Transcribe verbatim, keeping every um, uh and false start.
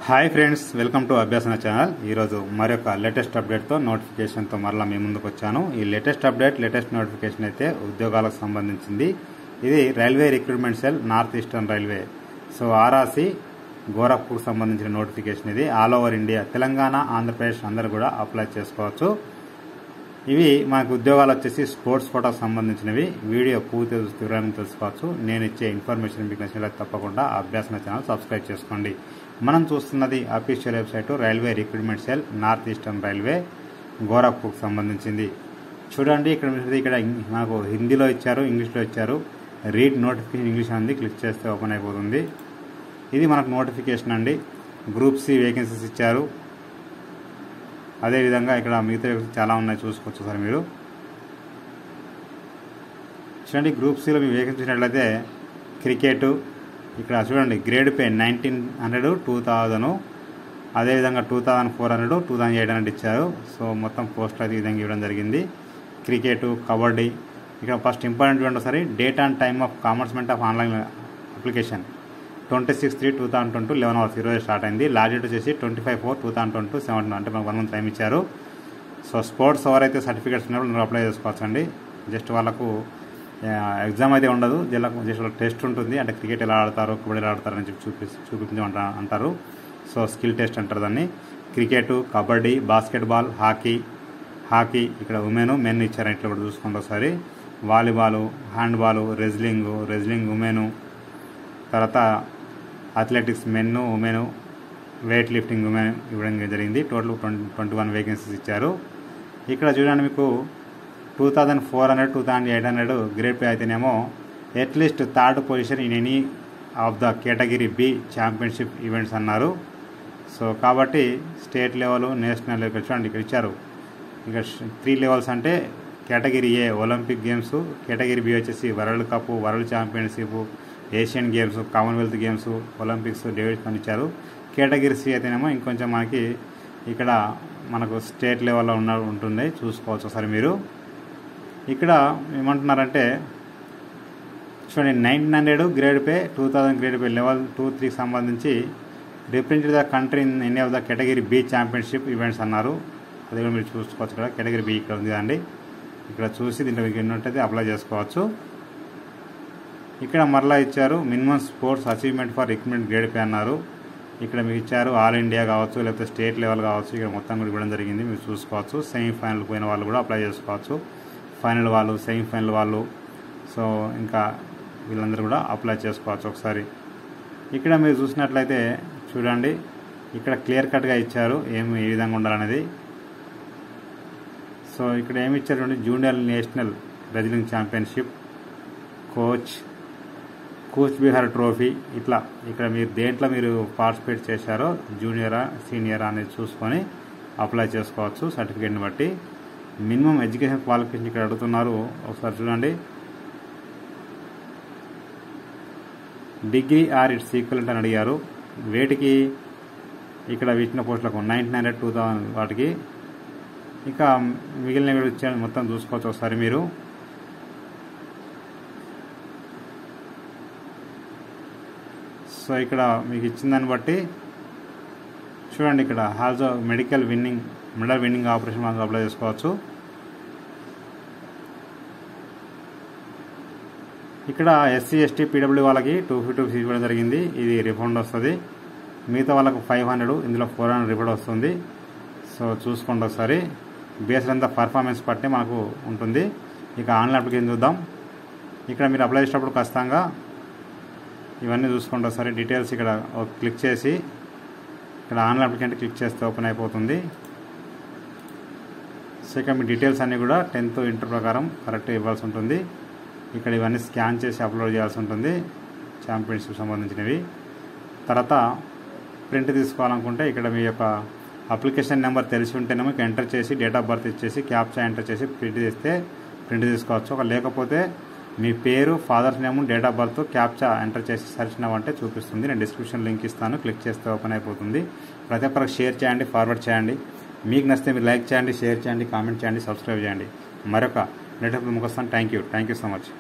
Hi friends, welcome to Abhyasana channel. ఈరోజు మరొక latest అప్డేట్తో నోటిఫికేషన్తో మరలా మీ ముందుకు వచ్చాను. ఈ లేటెస్ట్ అప్డేట్ లేటెస్ట్ నోటిఫికేషన్ అయితే ఉద్యోగాలకు సంబంధించింది. ఇది railway recruitment cell north eastern railway. So RRC గోరఖ్పూర్కి సంబంధించిన నోటిఫికేషన్ ఇది. All over India, Telangana, Andhra Pradesh అందరూ కూడా అప్లై చేసుకోవచ్చు. ఇవి మనకు ఉద్యోగాలు వచ్చేసి స్పోర్ట్స్ కోటాకు సంబంధించినవి. వీడియో పూర్తి వివరాలను తెలుసుకోవచ్చు. నేను ఇచ్చే ఇన్ఫర్మేషన్ మీకు నచ్చినట్లయితే తప్పకుండా అభ్యాసన ఛానల్ సబ్స్క్రైబ్ చేసుకోండి. మనం చూస్తున్నది official website railway recruitment cell north eastern railway గోరఖ్పూర్కి సంబంధించింది. చూడండి, ఇక్కడ ఇక్కడ మనకు హిందీలో ఇచ్చారు, ఇంగ్లీష్లో ఇచ్చారు. రీడ్ నోటిఫికేషన్ ఇంగ్లీష్ అంది క్లిక్ చేస్తే ఓపెన్ అయిపోతుంది. ఇది మనకు నోటిఫికేషన్ అండి. గ్రూప్ సి వేకెన్సీస్ ఇచ్చారు. అదేవిధంగా ఇక్కడ మిగతా చాలా ఉన్నాయి, చూసుకోవచ్చు సార్ మీరు. చూడండి, గ్రూప్ సిలో మీ వేకెన్సీ చూసినట్లయితే క్రికెట్, ఇక్కడ చూడండి grade pay nineteen hundred two thousand అదేవిధంగా two thousand four hundred two thousand eight hundred ఇచ్చారు. సో మొత్తం పోస్టులు అయితే ఈ విధంగా ఇవ్వడం జరిగింది. క్రికెట్, కబడ్డీ. ఇక్కడ ఫస్ట్ ఇంపార్టెంట్ చూడండి ఒకసారి, date and time of commencement of online application twenty six three two thousand twenty eleven hours ఈరోజు స్టార్ట్ అయింది. లాస్ట్ డేట్ వచ్చేసి twenty five four two thousand twenty seventeen అంటే మనకు వన్ మంత్ టైం ఇచ్చారు. So sports ఎవరైతే certificates ఉన్నప్పుడు మీరు apply చేసుకోవచ్చు అండి. జస్ట్ వాళ్ళకు ఎగ్జామ్ అయితే ఉండదు, జస్ట్ జస్ట్ టెస్ట్ ఉంటుంది. అంటే క్రికెట్ ఎలా ఆడతారు, కబడ్డీ ఎలా ఆడతారు అని చెప్పి చూపి చూపించమంట అంటారు. సో స్కిల్ టెస్ట్ అంటారు దాన్ని. Cricket, kabaddi, basketball, hockey hockey ఇక్కడ ఉమెన్ మెన్ ఇచ్చారు. ఇట్లా కూడా చూసుకోండి ఒకసారి. Volleyball, handball, wrestling wrestling women, తర్వాత athletics men women, weight lifting women ఇవ్వడం జరిగింది. Total twenty twenty one vacancies ఇచ్చారు. ఇక్కడ చూడండి, మీకు two thousand four hundred two thousand eight hundred grade pay అయితేనేమో at least third position in any of the category B championship events అన్నారు. So కాబట్టి state level, national level చూడండి ఇక్కడ ఇచ్చారు. ఇక్కడ త్రీ లెవెల్స్ అంటే category A Olympic games, category B వచ్చేసి world cup, world championship, Asian games, Commonwealth games, Olympics, డేవిడ్స్ అని ఇచ్చారు. కేటగిరీ సి అయితేనేమో ఇంకొంచెం మనకి ఇక్కడ మనకు స్టేట్ లెవెల్లో ఉన్న ఉంటుంది, చూసుకోవచ్చు ఒకసారి మీరు. ఇక్కడ ఏమంటున్నారంటే చూడండి, nineteen hundred grade pay, two thousand grade pay level two త్రీకి సంబంధించి represent the country in any of the category B championship events అన్నారు. అది కూడా మీరు చూసుకోవచ్చు. ఇక్కడ కేటగిరీ బి ఇక్కడ ఉంది కదండి. ఇక్కడ చూసి దీంట్లో మీకు ఎన్నట్టయితే అప్లై చేసుకోవచ్చు. ఇక్కడ మరలా ఇచ్చారు minimum sports achievement for recruitment grade pay అన్నారు. ఇక్కడ మీకు ఇచ్చారు ఆల్ ఇండియా కావచ్చు, లేకపోతే స్టేట్ లెవెల్ కావచ్చు. ఇక్కడ మొత్తం కూడా ఇవ్వడం జరిగింది, మీరు చూసుకోవచ్చు. సెమీఫైనల్ పోయిన వాళ్ళు కూడా అప్లై చేసుకోవచ్చు. ఫైనల్ వాళ్ళు, సెమీఫైనల్ వాళ్ళు, సో ఇంకా వీళ్ళందరూ కూడా అప్లై చేసుకోవచ్చు ఒకసారి. ఇక్కడ మీరు చూసినట్లయితే చూడండి, ఇక్కడ క్లియర్ కట్గా ఇచ్చారు ఏమి ఏ విధంగా ఉండాలనేది. సో ఇక్కడ ఏమి ఇచ్చారు చూడండి, junior national wrestling championship, Cooch Cooch Behar trophy. ఇట్లా ఇక్కడ మీరు దేంట్లో మీరు పార్టిసిపేట్ చేశారో, జూనియరా సీనియరా అనేది చూసుకొని అప్లై చేసుకోవచ్చు సర్టిఫికేట్ని బట్టి. మినిమం ఎడ్యుకేషన్ క్వాలిఫికేషన్ ఇక్కడ అడుగుతున్నారు, ఒకసారి చూడండి. డిగ్రీ ఆర్ ఇట్స్ ఈక్వలెంట్ అని అడిగారు. వేటికి? ఇక్కడ ఇచ్చిన పోస్టులకు నైన్టీన్ హండ్రెడ్ టూ థౌసండ్ వాటికి. ఇంకా మిగిలిన ఇచ్చాను మొత్తం చూసుకోవచ్చు ఒకసారి మీరు. సో ఇక్కడ మీకు ఇచ్చిన దాన్ని బట్టి చూడండి, ఇక్కడ హాల్స్ medical winning medal winning operation మనం అప్లై చేసుకోవచ్చు. ఇక్కడ ఎస్సీ ఎస్టీ పీడబ్ల్యూ వాళ్ళకి టూ ఫిఫ్టీ రూపీస్ ఇవ్వడం జరిగింది. ఇది రిఫండ్ వస్తుంది. మిగతా వాళ్ళకు ఫైవ్ హండ్రెడ్ ఇందులో ఫోర్ హండ్రెడ్ రిఫండ్ వస్తుంది. సో చూసుకోండి ఒకసారి. బేస్డ్ అంతా పర్ఫార్మెన్స్ బట్టి మనకు ఉంటుంది. ఇక ఆన్లైన్ అప్లికేషన్ చూద్దాం. ఇక్కడ మీరు అప్లై చేసేటప్పుడు ఖచ్చితంగా ఇవన్నీ చూసుకోండి ఒకసారి. డీటెయిల్స్ ఇక్కడ క్లిక్ చేసి ఇక్కడ ఆన్లైన్ అప్లికేషన్ క్లిక్ చేస్తే ఓపెన్ అయిపోతుంది. సో ఇక్కడ మీ డీటెయిల్స్ అన్నీ కూడా టెన్త్ ఇంటర్ ప్రకారం కరెక్ట్గా ఇవ్వాల్సి ఉంటుంది. ఇక్కడ ఇవన్నీ స్కాన్ చేసి అప్లోడ్ చేయాల్సి ఉంటుంది, ఛాంపియన్షిప్ సంబంధించినవి. తర్వాత ప్రింట్ తీసుకోవాలనుకుంటే ఇక్కడ మీ యొక్క అప్లికేషన్ నెంబర్ తెలిసి ఉంటేనే మీకు ఎంటర్ చేసి డేట్ ఆఫ్ బర్త్ ఇచ్చేసి క్యాప్చా ఎంటర్ చేసి ప్రింట్ చేస్తే ప్రింట్ తీసుకోవచ్చు. ఒక లేకపోతే మీ పేరు, father's name, date of birth, captcha enter చేసి సర్చ్ అంటే చూపిస్తుంది. నేను డిస్క్రిప్షన్ లింక్ ఇస్తాను, క్లిక్ చేస్తే ఓపెన్ అయిపోతుంది. ప్రతి ఒక్కరికి షేర్ చేయండి, ఫార్వర్డ్ చేయండి. మీకు నచ్చితే మీరు లైక్ చేయండి, షేర్ చేయండి, కామెంట్ చేయండి, సబ్స్క్రైబ్ చేయండి. మరొక లేటెస్ట్ ముఖస్తాను. Thank you thank you so much.